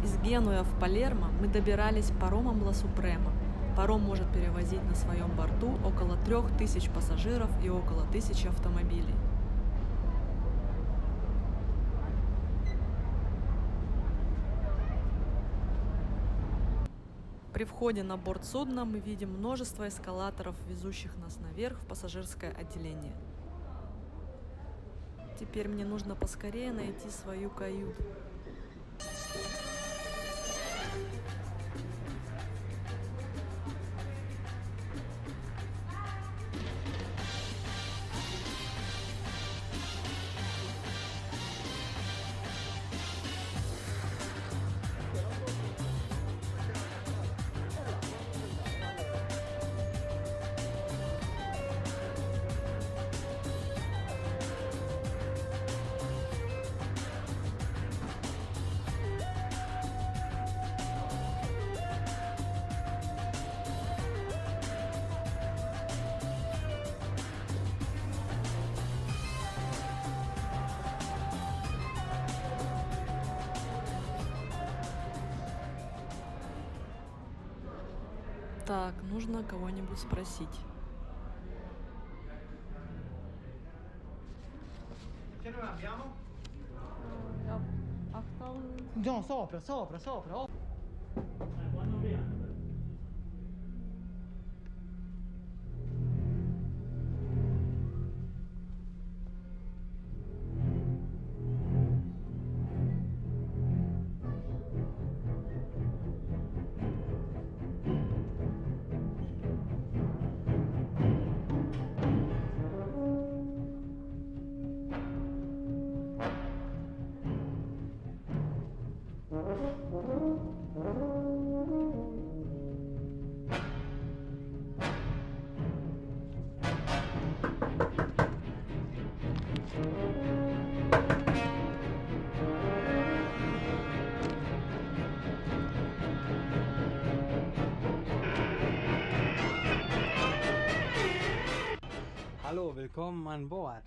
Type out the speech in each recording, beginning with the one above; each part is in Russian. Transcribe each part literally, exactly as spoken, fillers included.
Из Генуя в Палермо мы добирались паромом Ла Супрема. Паром может перевозить на своем борту около трех тысяч пассажиров и около тысячи автомобилей. При входе на борт судна мы видим множество эскалаторов, везущих нас наверх в пассажирское отделение. Теперь мне нужно поскорее найти свою каюту. Так, нужно кого-нибудь спросить. No, sopra, sopra, sopra. Oh. Hallo, willkommen an Bord.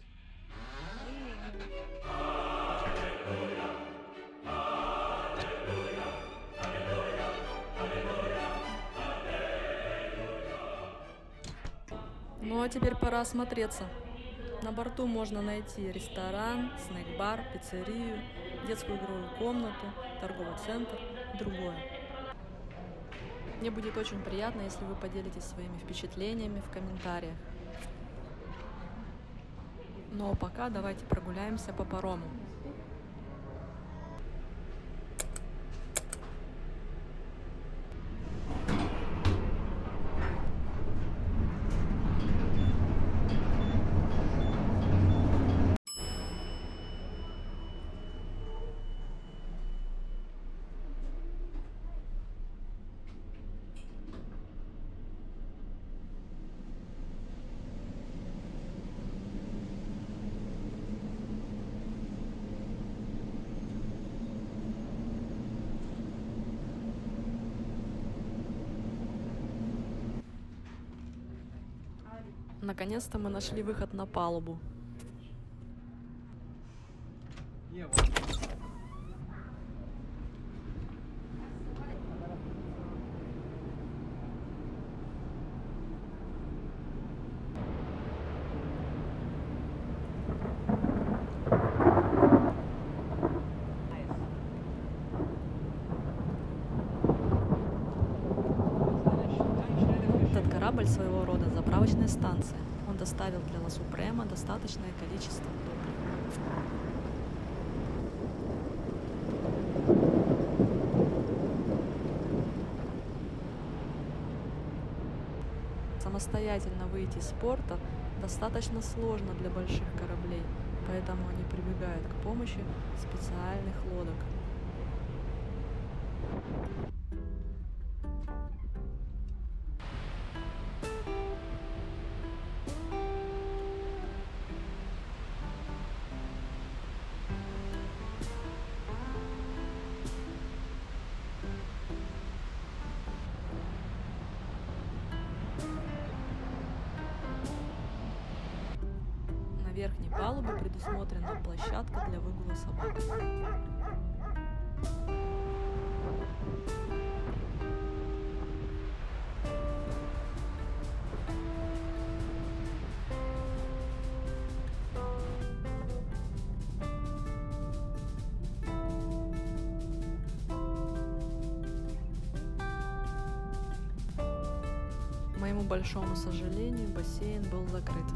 Ну а теперь пора осмотреться. На борту можно найти ресторан, снэк-бар, пиццерию, детскую игровую комнату, торговый центр и другое. Мне будет очень приятно, если вы поделитесь своими впечатлениями в комментариях. Ну а пока давайте прогуляемся по парому. Наконец-то мы нашли выход на палубу. Этот корабль своего рода заправочная станция. Он доставил для Ла Супрема достаточное количество топлива. Самостоятельно выйти из порта достаточно сложно для больших кораблей, поэтому они прибегают к помощи специальных лодок. На верхней палубе предусмотрена площадка для выгула собак. моему большому сожалению, бассейн был закрыт.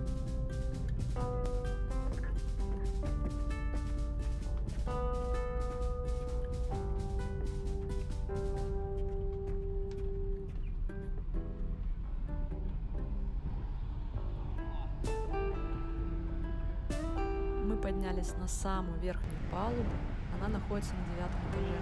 Мы поднялись на самую верхнюю палубу, она находится на девятом этаже.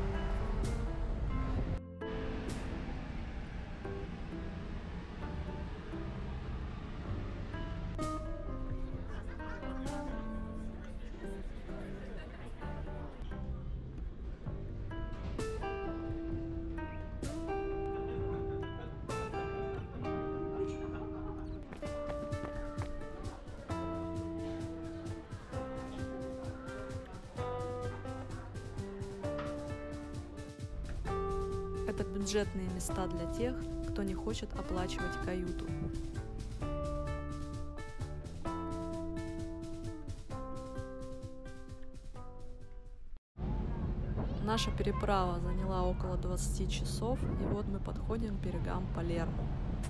Это бюджетные места для тех, кто не хочет оплачивать каюту. Наша переправа заняла около двадцати часов, и вот мы подходим к берегам Палермо.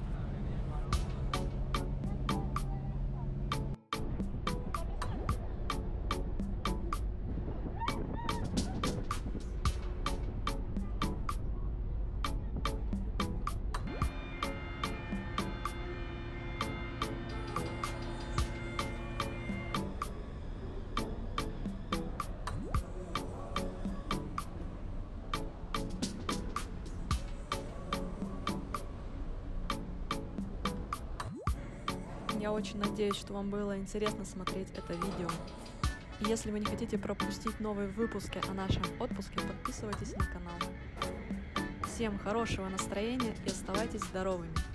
Я очень надеюсь, что вам было интересно смотреть это видео. И если вы не хотите пропустить новые выпуски о нашем отпуске, подписывайтесь на канал. Всем хорошего настроения и оставайтесь здоровыми!